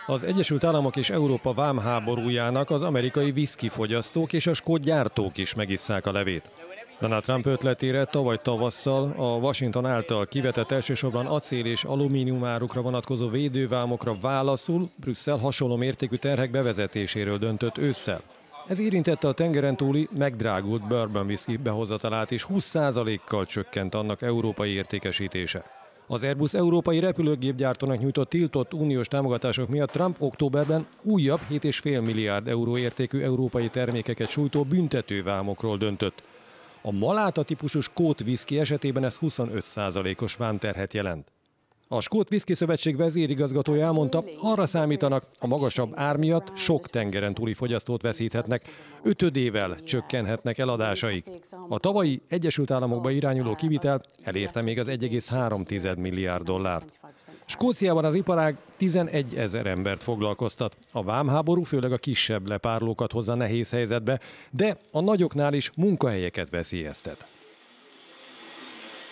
Az Egyesült Államok és Európa vámháborújának az amerikai viszkifogyasztók és a skót gyártók is megisszák a levét. Donald Trump ötletére tavaly tavasszal a Washington által kivetett elsősorban acél és alumíniumárukra vonatkozó védővámokra válaszul Brüsszel hasonló mértékű terhek bevezetéséről döntött ősszel. Ez érintette a tengeren túli megdrágult bourbon whisky behozatalát, és 20%-kal csökkent annak európai értékesítése. Az Airbus európai repülőgépgyártónak nyújtott tiltott uniós támogatások miatt Trump októberben újabb 7,5 milliárd euró értékű európai termékeket sújtó büntetővámokról döntött. A Maláta típusú skót whisky esetében ez 25%-os vámterhet jelent. A Skót Whisky Szövetség vezérigazgatója elmondta, arra számítanak, a magasabb ár miatt sok tengeren túli fogyasztót veszíthetnek, ötödével csökkenhetnek eladásaik. A tavalyi Egyesült Államokba irányuló kivitel elérte még az 1,3 milliárd dollárt. Skóciában az iparág 11 000 embert foglalkoztat. A vámháború főleg a kisebb lepárlókat hozza nehéz helyzetbe, de a nagyoknál is munkahelyeket veszélyeztet.